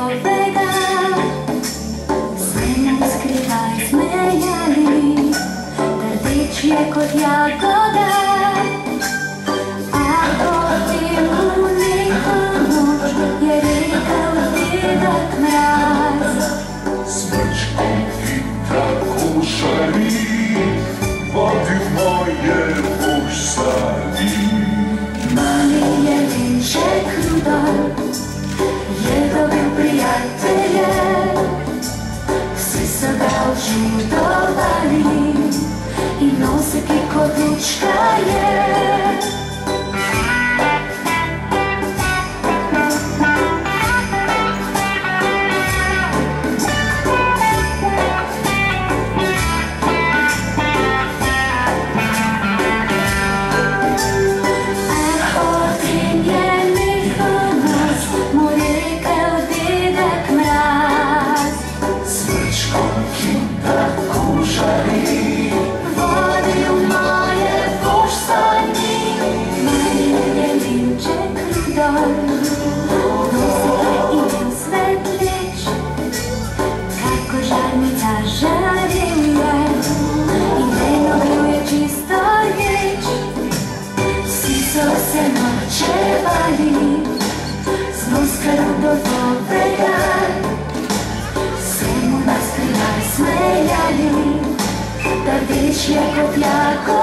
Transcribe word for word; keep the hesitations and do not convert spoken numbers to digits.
tvojega, se ne skrivaj smejali, rdeč je kot jagoda. Ako ti v neko noč je rekel dedek Mraz, smrčkom ti tako šali, vodi v moje poštani. Mali je Vinček Rudolf, je dobil prijatelje, vsi so ga občudovali in nosek je kot lučka je. Rdeč je kot jagoda.